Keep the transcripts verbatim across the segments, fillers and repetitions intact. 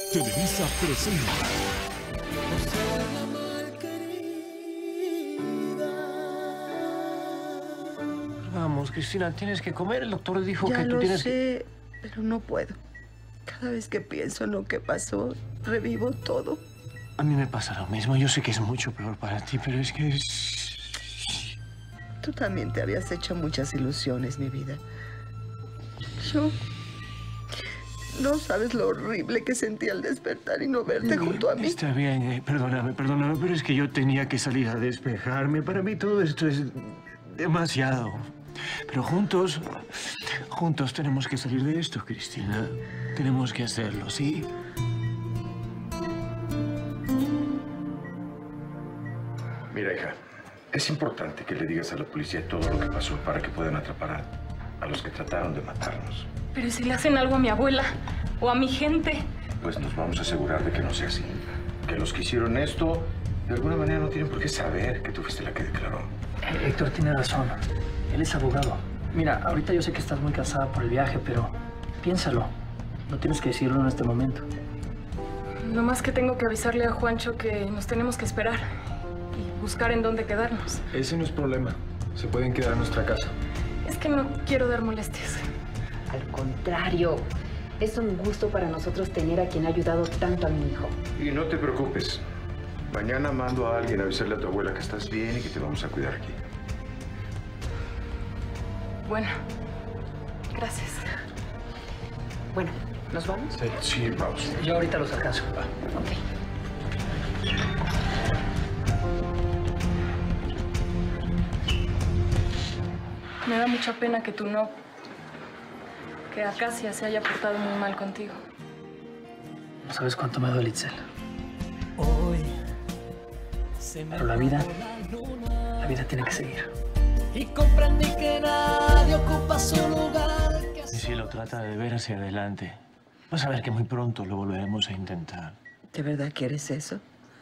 Televisa presenta. Vamos, Cristina, tienes que comer. El doctor dijo ya que tú lo tienes sé, que... pero no puedo. Cada vez que pienso en lo que pasó, revivo todo. A mí me pasa lo mismo. Yo sé que es mucho peor para ti, pero es que es... Tú también te habías hecho muchas ilusiones, mi vida. Yo... No sabes lo horrible que sentí al despertar y no verte junto a mí. Está bien, eh, perdóname, perdóname, pero es que yo tenía que salir a despejarme. Para mí todo esto es demasiado. Pero juntos, juntos tenemos que salir de esto, Cristina. Tenemos que hacerlo, ¿sí? Mira, hija, es importante que le digas a la policía todo lo que pasó para que puedan atrapar a, a los que trataron de matarnos. Pero si le hacen algo a mi abuela o a mi gente. Pues nos vamos a asegurar de que no sea así. Que los que hicieron esto, de alguna manera no tienen por qué saber que tú fuiste la que declaró. Eh, Héctor tiene razón. Él es abogado. Mira, ahorita yo sé que estás muy cansada por el viaje, pero piénsalo. No tienes que decirlo en este momento. Lo más que tengo que avisarle a Juancho que nos tenemos que esperar y buscar en dónde quedarnos. Ese no es problema. Se pueden quedar en nuestra casa. Es que no quiero dar molestias. Al contrario, es un gusto para nosotros tener a quien ha ayudado tanto a mi hijo. Y no te preocupes. Mañana mando a alguien a avisarle a tu abuela que estás bien y que te vamos a cuidar aquí. Bueno, gracias. Bueno, ¿nos vamos? Sí, sí, vamos. Yo ahorita los alcanzo. Va. Ok. Me da mucha pena que tú no... que Acacia se haya portado muy mal contigo. No sabes cuánto me duele, Itzel. Pero la vida, la vida tiene que seguir. Y comprendí que nadie ocupa su lugar. Y si lo trata de ver hacia adelante, vas a ver que muy pronto lo volveremos a intentar. ¿De verdad quieres eso?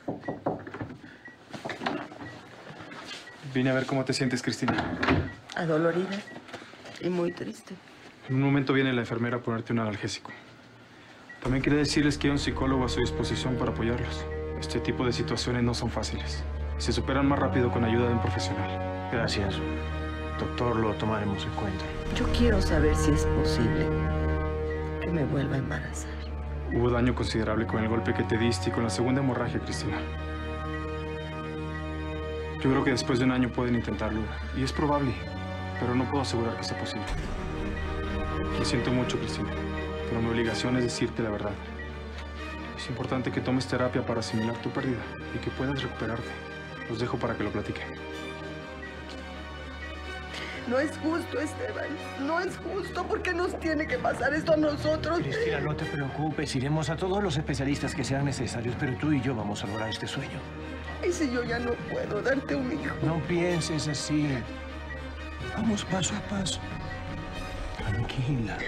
Vine a ver cómo te sientes, Cristina. Adolorida y muy triste. En un momento viene la enfermera a ponerte un analgésico. También quería decirles que hay un psicólogo a su disposición para apoyarlos. Este tipo de situaciones no son fáciles. Se superan más rápido con ayuda de un profesional. Gracias. Doctor, lo tomaremos en cuenta. Yo quiero saber si es posible que me vuelva a embarazar. Hubo daño considerable con el golpe que te diste y con la segunda hemorragia, Cristina. Yo creo que después de un año pueden intentarlo. Y es probable, pero no puedo asegurar que sea posible. Lo siento mucho, Cristina, pero mi obligación es decirte la verdad. Es importante que tomes terapia para asimilar tu pérdida y que puedas recuperarte. Los dejo para que lo platiquen. No es justo, Esteban. No es justo. ¿Por qué nos tiene que pasar esto a nosotros? Cristina, no te preocupes. Iremos a todos los especialistas que sean necesarios, pero tú y yo vamos a lograr este sueño. ¿Y si yo ya no puedo darte un hijo? No pienses así. Vamos paso a paso. Tranquila.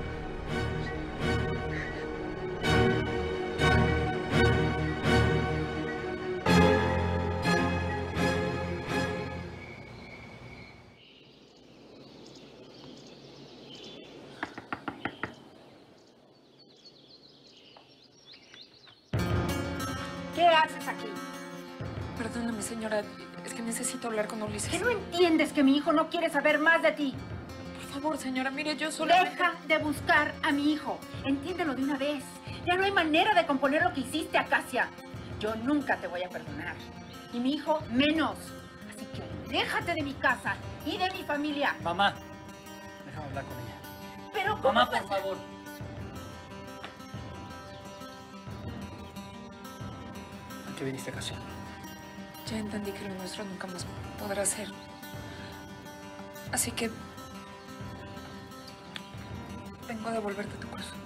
¿Qué haces aquí? Perdóname, señora. Es que necesito hablar con Ulises. ¿Que no entiendes que mi hijo no quiere saber más de ti? Por favor, señora, mire, yo solo... Deja de buscar a mi hijo. Entiéndelo de una vez. Ya no hay manera de componer lo que hiciste, Acacia. Yo nunca te voy a perdonar. Y mi hijo menos. Así que déjate de mi casa y de mi familia. Mamá, déjame hablar con ella. Pero ¿cómo Mamá, por pasa? favor. ¿A qué viniste a casa? Ya entendí que lo nuestro nunca más podrá ser. Así que... vengo a devolverte tu corazón.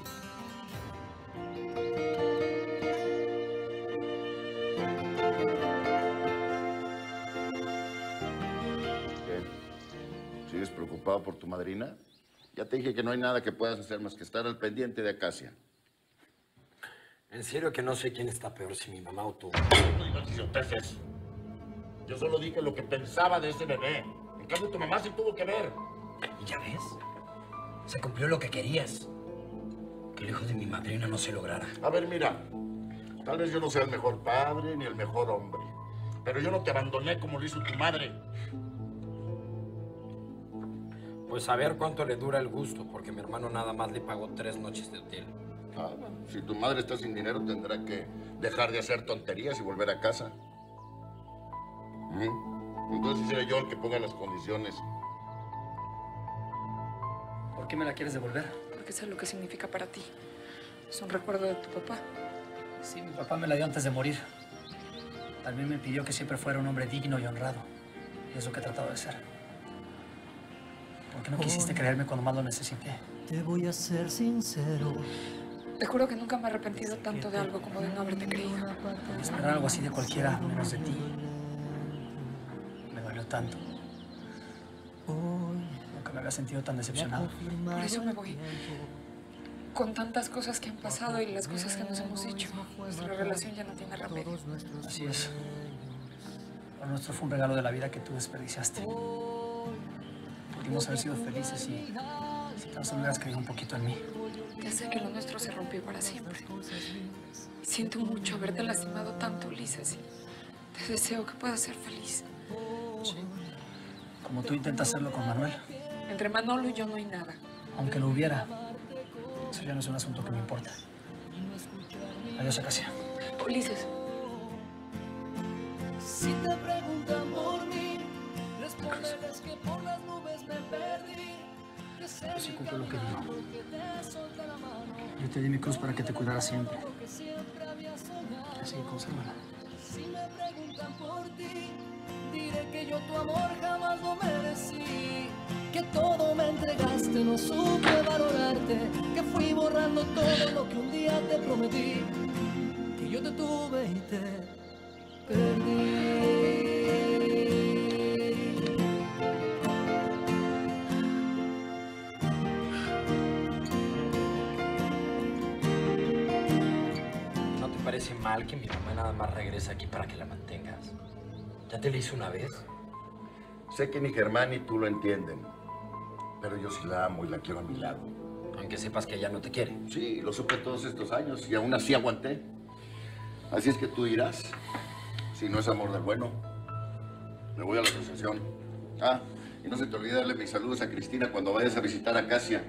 ¿Qué? ¿Sigues preocupado por tu madrina? Ya te dije que no hay nada que puedas hacer más que estar al pendiente de Acacia. En serio que no sé quién está peor, si mi mamá o tú. No digas idioteces. Yo solo dije lo que pensaba de ese bebé. En cambio, tu mamá sí tuvo que ver. ¿Y ya ves? Se cumplió lo que querías. que el hijo de mi madrina no se lograra. A ver, mira, tal vez yo no sea el mejor padre ni el mejor hombre, pero yo no te abandoné como lo hizo tu madre. Pues a ver cuánto le dura el gusto, porque mi hermano nada más le pagó tres noches de hotel. Ah, bueno, si tu madre está sin dinero, tendrá que dejar de hacer tonterías y volver a casa. ¿Mm? Entonces seré yo el que ponga las condiciones. ¿Por qué me la quieres devolver? Porque sé lo que significa para ti. Es un recuerdo de tu papá. Sí, mi papá me la dio antes de morir. También me pidió que siempre fuera un hombre digno y honrado. Y es lo que he tratado de ser. ¿Por qué no quisiste creerme cuando más lo necesité? Te voy a ser sincero. Te juro que nunca me he arrepentido tanto de algo como de no haberte creído. Esperar algo así de cualquiera, menos de ti. Me dolió tanto. Nunca me había sentido tan decepcionado. Por eso me voy. Con tantas cosas que han pasado y las cosas que nos hemos dicho, nuestra relación ya no tiene remedio. Así es. Lo nuestro fue un regalo de la vida que tú desperdiciaste. Pudimos haber sido felices y si tan solo hubieras creído un poquito en mí. Ya sé que lo nuestro se rompió para siempre. Siento mucho haberte lastimado tanto, Ulises. Te deseo que puedas ser feliz. Sí. Como tú intentas hacerlo con Manuel. Entre Manolo y yo no hay nada. Aunque lo hubiera, eso ya no es un asunto que me importa. Adiós, Acacia. Ulises. Si te preguntan por mí, respóndeles que por las nubes me perdí. Yo sí cumplo lo que digo. Yo te di mi cruz para que te cuidara siempre. Así que consérvala. Si me preguntan por ti, diré que yo tu amor jamás lo merecí. Que todo me entregaste, no supe valorarte. Que fui borrando todo lo que un día te prometí. Que yo te tuve y te perdí. ¿No te parece mal que mi mamá nada más regrese aquí para que la mantengas? ¿Ya te lo hice una vez? Sé que ni Germán ni tú lo entienden, pero yo sí la amo y la quiero a mi lado. Aunque sepas que ella no te quiere. Sí, lo supe todos estos años y aún así aguanté. Así es que tú dirás, si no es amor del bueno, me voy a la asociación. Ah, y no se te olvide darle mis saludos a Cristina cuando vayas a visitar a Casia.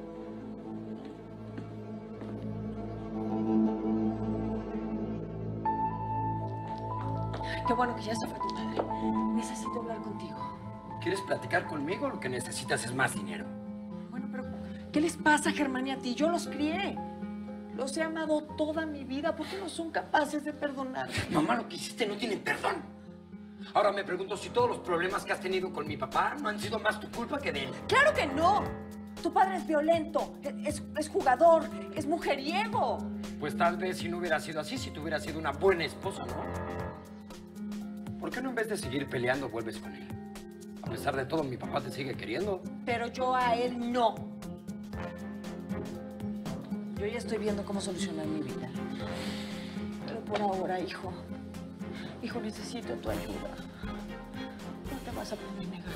Qué bueno que ya se fue tu madre. Necesito hablar contigo. ¿Quieres platicar conmigo? Lo que necesitas es más dinero. Bueno, pero ¿qué les pasa a Germán y a ti? Yo los crié. Los he amado toda mi vida. ¿Por qué no son capaces de perdonar? Mamá, lo que hiciste no tiene perdón. Ahora me pregunto si todos los problemas que has tenido con mi papá no han sido más tu culpa que de él. ¡Claro que no! Tu padre es violento, es, es jugador, es mujeriego. Pues tal vez si no hubiera sido así, si tú hubieras sido una buena esposa, ¿no? ¿Por qué no en vez de seguir peleando vuelves con él? A pesar de todo, mi papá te sigue queriendo. Pero yo a él no. Yo ya estoy viendo cómo solucionar mi vida. Pero por ahora, hijo, hijo, necesito tu ayuda. No te vas a poder negar.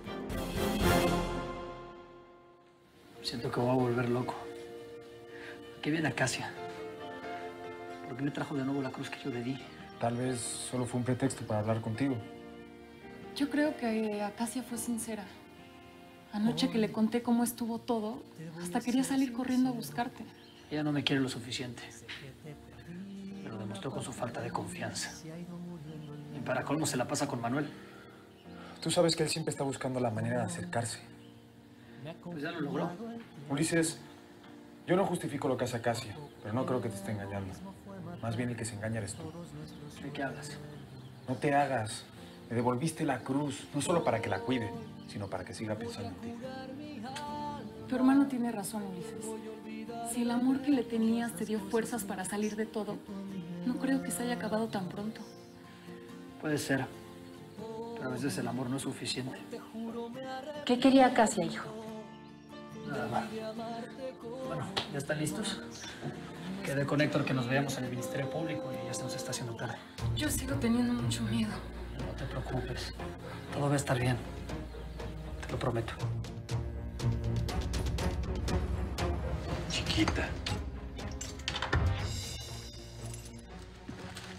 Siento que voy a volver loco. ¿Qué viene Acacia? ¿Por qué me trajo de nuevo la cruz que yo le di? Tal vez solo fue un pretexto para hablar contigo. Yo creo que Acacia fue sincera. Anoche que le conté cómo estuvo todo, hasta quería salir corriendo a buscarte. Ella no me quiere lo suficiente. Me lo demostró con su falta de confianza. Y para colmo se la pasa con Manuel. Tú sabes que él siempre está buscando la manera de acercarse. Pues ya lo logró. Ulises, yo no justifico lo que hace Acacia, pero no creo que te esté engañando. Más bien el que se engaña eres tú. ¿De qué hablas? No te hagas. Le devolviste la cruz, no solo para que la cuide, sino para que siga pensando en ti. Tu hermano tiene razón, Ulises. Si el amor que le tenías te dio fuerzas para salir de todo, no creo que se haya acabado tan pronto. Puede ser, pero a veces el amor no es suficiente. ¿Qué quería Acacia, hijo? Nada más. Bueno, ¿ya están listos? Quedé con Héctor que nos veamos en el Ministerio Público y ya se nos está haciendo tarde. Yo sigo teniendo mucho miedo. No te preocupes. Todo va a estar bien. Te lo prometo. Chiquita,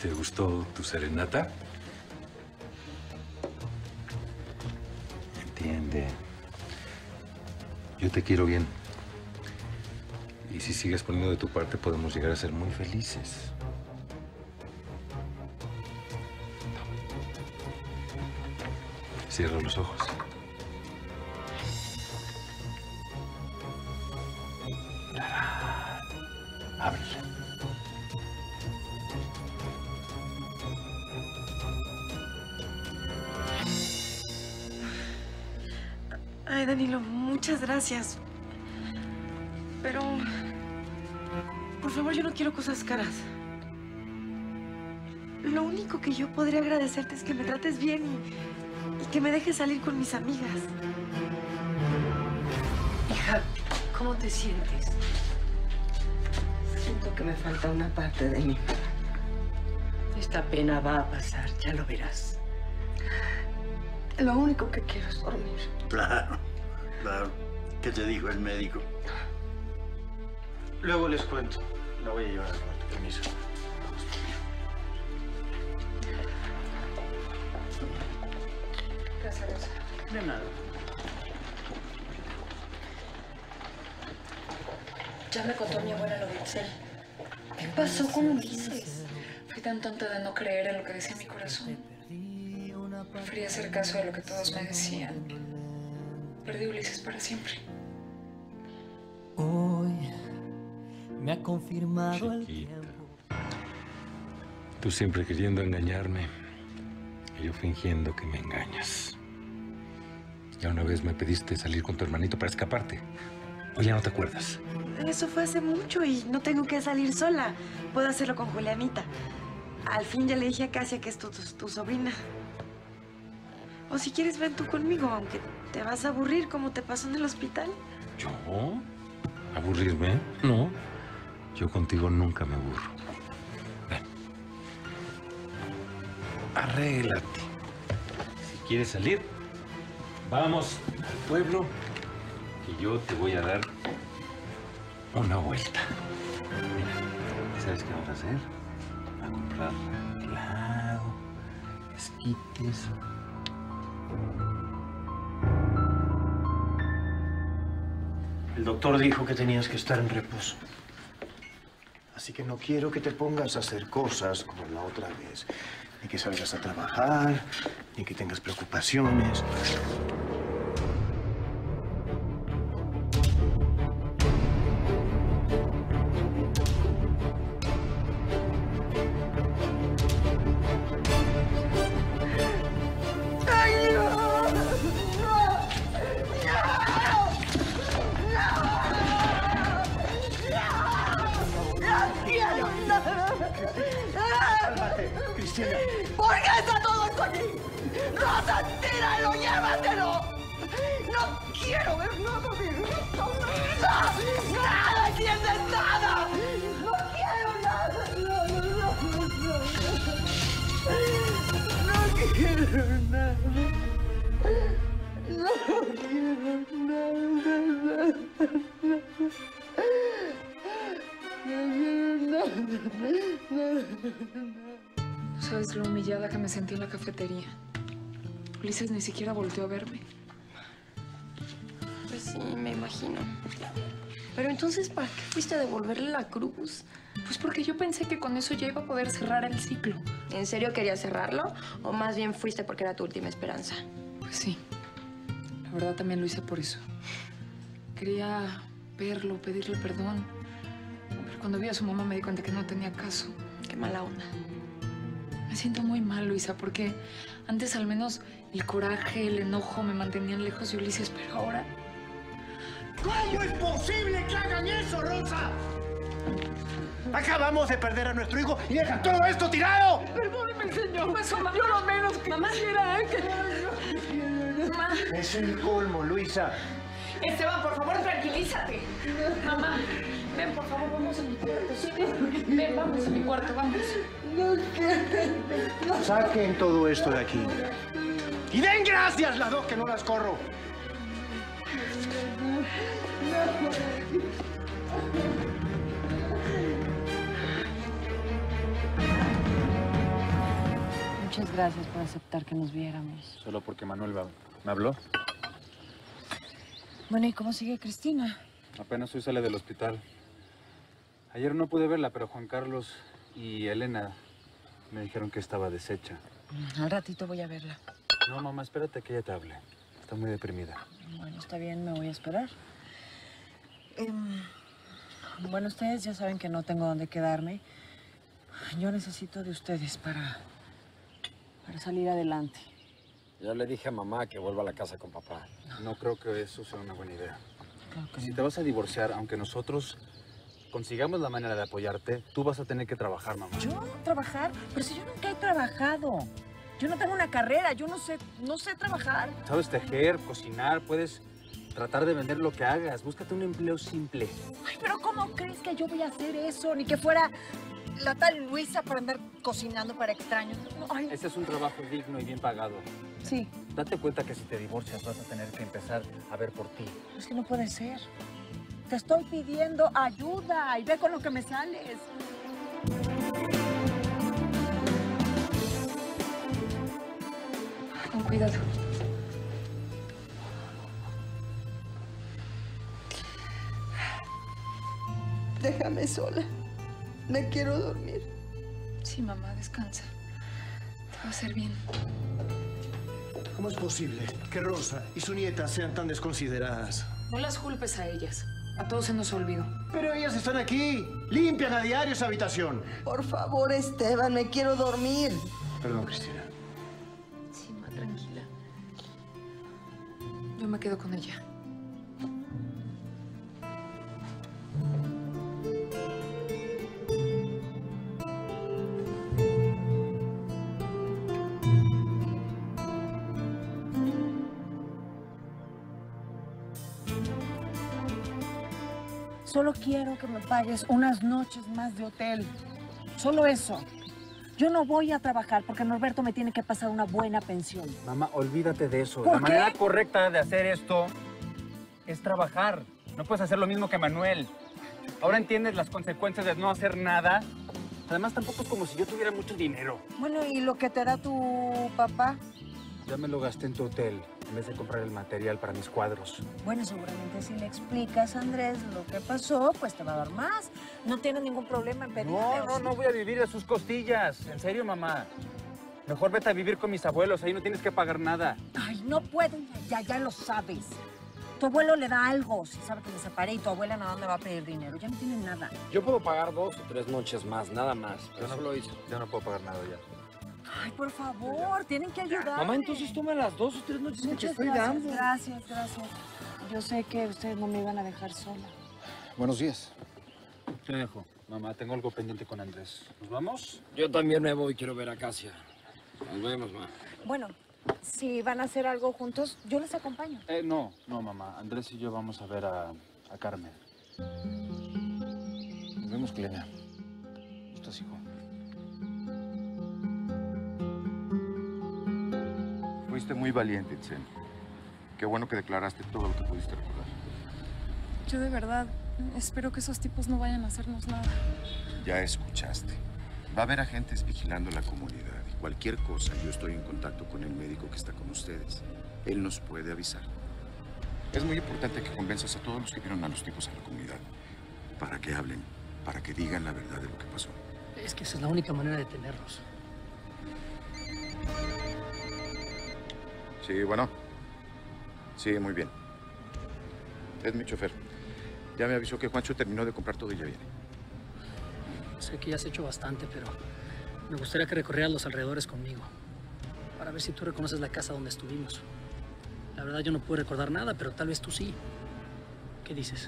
¿Te gustó tu serenata? Entiende. Yo te quiero bien. Y si sigues poniendo de tu parte, podemos llegar a ser muy felices. Cierra los ojos. Ábrele. Ay, Danilo, muchas gracias. Pero, por favor, yo no quiero cosas caras. Lo único que yo podría agradecerte es que me trates bien y, y que me dejes salir con mis amigas. Hija, ¿cómo te sientes? Siento que me falta una parte de mí. Esta pena va a pasar, ya lo verás. Lo único que quiero es dormir. Claro, claro. ¿Qué te dijo el médico? Luego les cuento. La voy a llevar al cuarto. Permiso. Gracias, Rosa. De nada. Ya me contó mi abuela lo de Itzel. ¿Qué pasó con Ulises? Fui tan tonta de no creer en lo que decía mi corazón. Preferí hacer caso de lo que todos me decían. Perdí a Ulises para siempre. Hoy me ha confirmado el Chiquita. Tú siempre queriendo engañarme y yo fingiendo que me engañas. Ya una vez me pediste salir con tu hermanito para escaparte. ¿O ya no te acuerdas? Eso fue hace mucho y no tengo que salir sola. Puedo hacerlo con Julianita. Al fin ya le dije a Casia que es tu, tu, tu sobrina. O si quieres, ven tú conmigo, aunque te vas a aburrir como te pasó en el hospital. ¿Yo? ¿Aburrirme? No. Yo contigo nunca me aburro. Ven. Arréglate. Si quieres salir, vamos al pueblo y yo te voy a dar una vuelta. Mira, ¿sabes qué vamos a hacer? A comprar helado, esquites. El doctor dijo que tenías que estar en reposo. Así que no quiero que te pongas a hacer cosas como la otra vez. Ni que salgas a trabajar, ni que tengas preocupaciones. Cristina. ¿Por qué está todo esto aquí? ¡Rosa, tíralo, llévatelo! No quiero ver nada de esto, nada. ¡Nada! ¿Entiendes? ¡Nada! ¡No quiero nada! No, no, no, no. No quiero nada. No quiero nada. No quiero nada. No sabes lo humillada que me sentí en la cafetería. Ulises ni siquiera volteó a verme. Pues sí, me imagino. Pero entonces, ¿para qué fuiste a devolverle la cruz? Pues porque yo pensé que con eso ya iba a poder cerrar el ciclo. ¿En serio querías cerrarlo? ¿O más bien fuiste porque era tu última esperanza? Pues sí. La verdad también lo hice por eso. Quería verlo, pedirle perdón. Pero cuando vi a su mamá me di cuenta que no tenía caso. Qué mala onda. Me siento muy mal, Luisa, porque antes al menos el coraje, el enojo me mantenían lejos de Ulises, pero ahora... ¿Cómo es posible que hagan eso, Rosa? Acabamos de perder a nuestro hijo y dejan todo esto tirado. Perdóneme, señor. Pues, yo lo menos que mamá quisiera que... Mamá. Es el colmo, Luisa. Esteban, por favor, tranquilízate. Mamá, ven, por favor, vamos a mi cuarto, ¿sí? Ven, vamos a mi cuarto, vamos. No quiero. Saquen todo esto de aquí. Y den gracias las dos que no las corro. gracias por aceptar que nos viéramos. Solo porque Manuel va- me habló. Bueno, ¿y cómo sigue Cristina? Apenas hoy sale del hospital. Ayer no pude verla, pero Juan Carlos y Elena me dijeron que estaba deshecha. Al ratito voy a verla. No, mamá, espérate que ella te hable. Está muy deprimida. Bueno, está bien, me voy a esperar. Em, bueno, ustedes ya saben que no tengo dónde quedarme. Yo necesito de ustedes para, para salir adelante. Ya le dije a mamá que vuelva a la casa con papá. No creo que eso sea una buena idea. Claro que Si no. te vas a divorciar, aunque nosotros consigamos la manera de apoyarte, tú vas a tener que trabajar, mamá. ¿Yo trabajar? Pero si yo nunca he trabajado. Yo no tengo una carrera, yo no sé, no sé trabajar. Sabes tejer, cocinar, puedes tratar de vender lo que hagas. Búscate un empleo simple. Ay, pero ¿cómo crees que yo voy a hacer eso? Ni que fuera la tal Luisa para andar cocinando para extraños. No, ay. Ese es un trabajo digno y bien pagado. Sí. Date cuenta que si te divorcias vas a tener que empezar a ver por ti. Es que no puede ser. Te estoy pidiendo ayuda y ve con lo que me sales. Con cuidado. Déjame sola. Me quiero dormir. Sí, mamá, descansa. Te va a hacer bien. ¿Cómo es posible que Rosa y su nieta sean tan desconsideradas? No las culpes a ellas. A todos se nos olvidó. Pero ellas están aquí. Limpian a diario esa habitación. Por favor, Esteban, me quiero dormir. Perdón, Cristina. Sí, ma, tranquila. Yo me quedo con ella. Solo quiero que me pagues unas noches más de hotel. Solo eso. Yo no voy a trabajar porque Norberto me tiene que pasar una buena pensión. Mamá, olvídate de eso. ¿Por La qué? manera correcta de hacer esto es trabajar. No puedes hacer lo mismo que Manuel. Ahora entiendes las consecuencias de no hacer nada. Además, tampoco es como si yo tuviera mucho dinero. Bueno, ¿y lo que te da tu papá? Ya me lo gasté en tu hotel en vez de comprar el material para mis cuadros. Bueno, seguramente si le explicas a Andrés lo que pasó, pues te va a dar más. No tienes ningún problema en pedirle. No, no, no voy a vivir a sus costillas. En serio, mamá. Mejor vete a vivir con mis abuelos. Ahí no tienes que pagar nada. Ay, no puedo, ya, ya lo sabes. Tu abuelo le da algo si sabe que me separé y tu abuela nada me va a pedir dinero. Ya no tiene nada. Yo puedo pagar dos o tres noches más, nada más. Pero Yo no no- lo hizo. Ya no puedo pagar nada ya. Ay, por favor, tienen que ayudar. Mamá, entonces toma las dos o tres noches que te Muchas estoy gracias, dando. gracias, gracias. Yo sé que ustedes no me iban a dejar sola. Buenos días. Te dejo. Mamá, tengo algo pendiente con Andrés. ¿Nos vamos? Yo también me voy, quiero ver a Casia. Nos vemos, ma. Bueno, si van a hacer algo juntos, yo les acompaño. Eh, no, no, mamá. Andrés y yo vamos a ver a, a Carmen. Nos vemos, Clenia. ¿Estás, hijo? Fuiste muy valiente, Itzel. Qué bueno que declaraste todo lo que pudiste recordar. Yo de verdad espero que esos tipos no vayan a hacernos nada. Ya escuchaste. Va a haber agentes vigilando la comunidad y cualquier cosa, yo estoy en contacto con el médico que está con ustedes. Él nos puede avisar. Es muy importante que convenzas a todos los que vieron a los tipos en la comunidad para que hablen, para que digan la verdad de lo que pasó. Es que esa es la única manera de tenerlos. Sí, bueno. Sí, muy bien. Es mi chofer. Ya me avisó que Juancho terminó de comprar todo y ya viene. Sé que ya has hecho bastante, pero me gustaría que recorrieras los alrededores conmigo. Para ver si tú reconoces la casa donde estuvimos. La verdad yo no puedo recordar nada, pero tal vez tú sí. ¿Qué dices?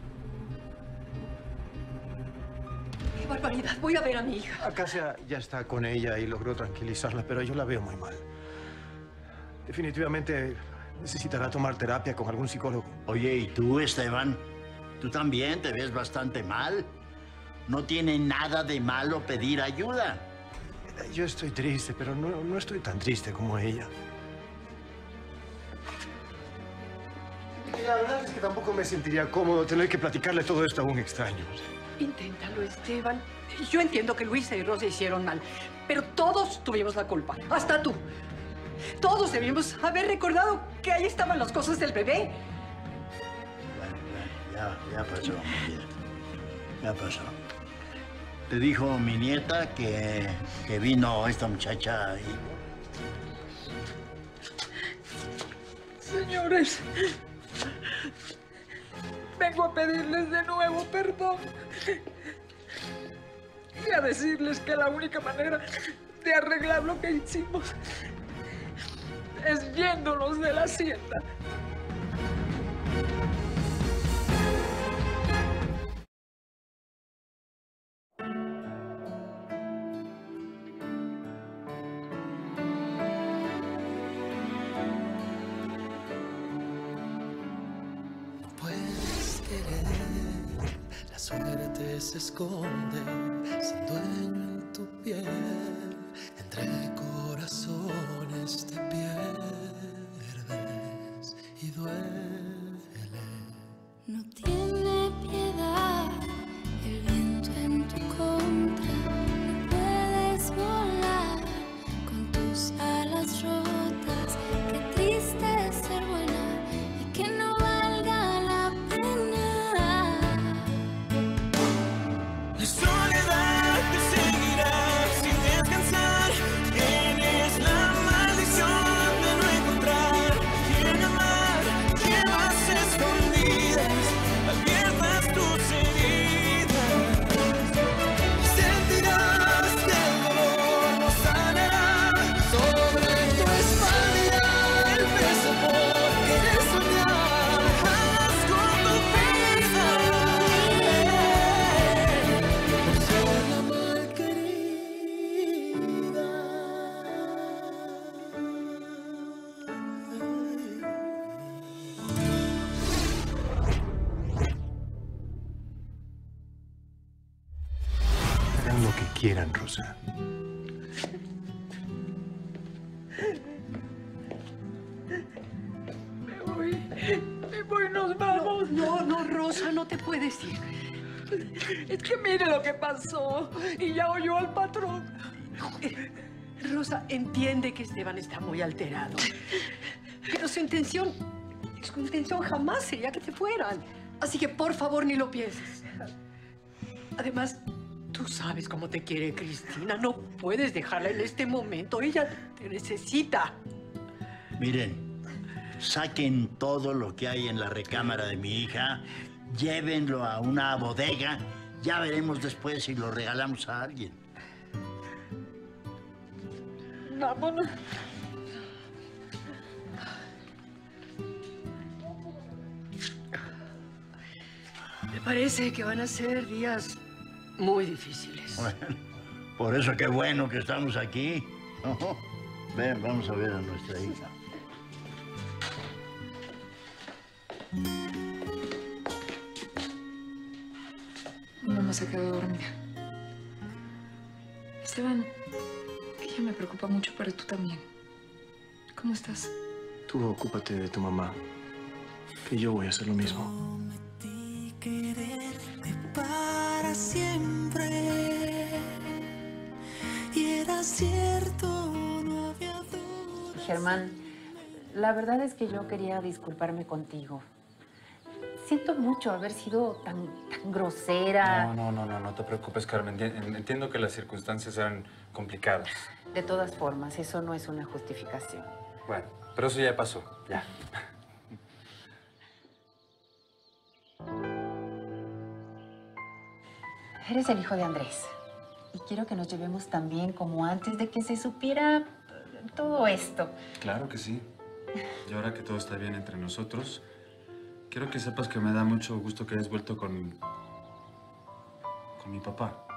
¡Qué barbaridad! Voy a ver a mi hija. Acacia ya está con ella y logró tranquilizarla, pero yo la veo muy mal. Definitivamente necesitará tomar terapia con algún psicólogo. Oye, ¿y tú, Esteban? Tú también te ves bastante mal. No tiene nada de malo pedir ayuda. Yo estoy triste, pero no, no estoy tan triste como ella. Y la verdad es que tampoco me sentiría cómodo tener que platicarle todo esto a un extraño. Inténtalo, Esteban. Yo entiendo que Luisa y Rosa hicieron mal, pero todos tuvimos la culpa, hasta tú. Todos debíamos haber recordado que ahí estaban las cosas del bebé. Bueno, bueno, ya, ya pasó, mi vida. Ya pasó. Te dijo mi nieta que, que vino esta muchacha y... Señores, vengo a pedirles de nuevo perdón y a decirles que la única manera de arreglar lo que hicimos es yéndonos de la hacienda. La suerte se esconde sin dueño en tu piel, entre corazones te pierdes y duele. No tiene piedad el viento en tu contra, no puedes volar con tus alas rotas. Qué triste es ser buena y que no valga la pena. La soledad te seguirá sin descansar. Tienes la maldición de no encontrar quien amar. Llevas escondidas, abiertas tus heridas. Sentirás que el dolor no sanará. Sobre tu espalda el peso por querer soñar. Haz con tu vida. Por ser la malquerida. Hagan lo que quieran, Rosa. Me voy, me voy, nos vamos. No, no, Rosa, no te puedes ir. Es que mire lo que pasó y ya oyó al patrón. Rosa, entiende que Esteban está muy alterado. Pero su intención, su intención jamás sería que te fueran. Así que por favor ni lo pienses. Además, tú sabes cómo te quiere Cristina. No puedes dejarla en este momento. Ella te necesita. Miren, saquen todo lo que hay en la recámara de mi hija, llévenlo a una bodega, ya veremos después si lo regalamos a alguien. Vámonos. Me parece que van a ser días muy difíciles. Bueno, por eso qué bueno que estamos aquí. Ojo. Ven, vamos a ver a nuestra hija. Mi mamá se quedó dormida. Esteban, ella me preocupa mucho, pero tú también. ¿Cómo estás? Tú ocúpate de tu mamá, que yo voy a hacer lo mismo. Prometí quererte para siempre. Y era cierto, no había duda. Germán, la verdad es que yo quería disculparme contigo. Siento mucho haber sido tan, tan grosera. No, no, no, no, no te preocupes, Carmen. Enti- Entiendo que las circunstancias eran complicadas. De todas formas, eso no es una justificación. Bueno, pero eso ya pasó, ya. Eres el hijo de Andrés. Y quiero que nos llevemos tan bien como antes de que se supiera eh, todo esto. Claro que sí. Y ahora que todo está bien entre nosotros, quiero que sepas que me da mucho gusto que hayas vuelto con... con mi papá.